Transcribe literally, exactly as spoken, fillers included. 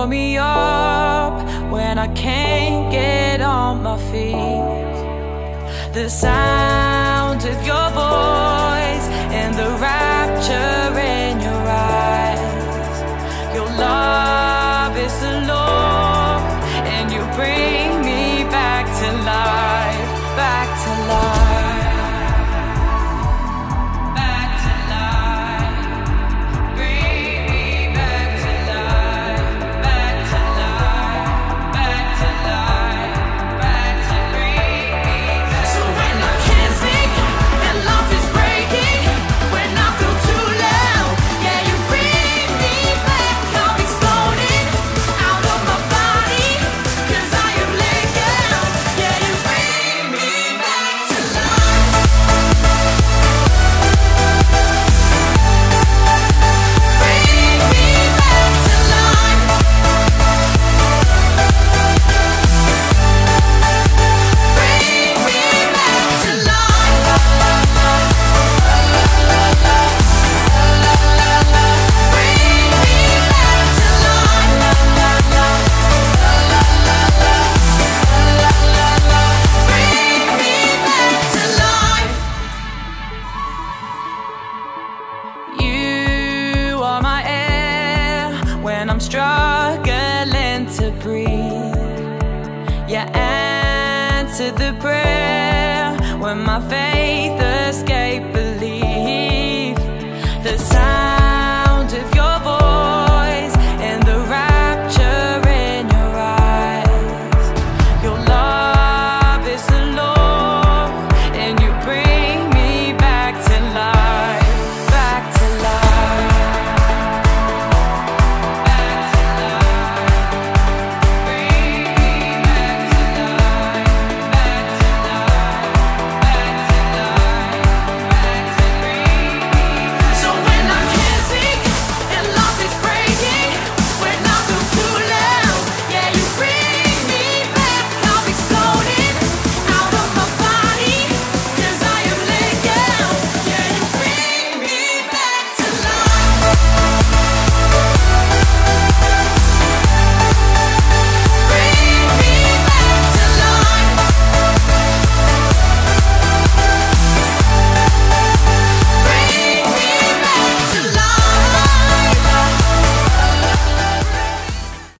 pull me up when I can't get on my feet. The sound of your voice and the rapture in your eyes. Your love is the Lord, and you bring me back to life, back to life. I'm struggling to breathe. You answered the prayer when my faith escaped.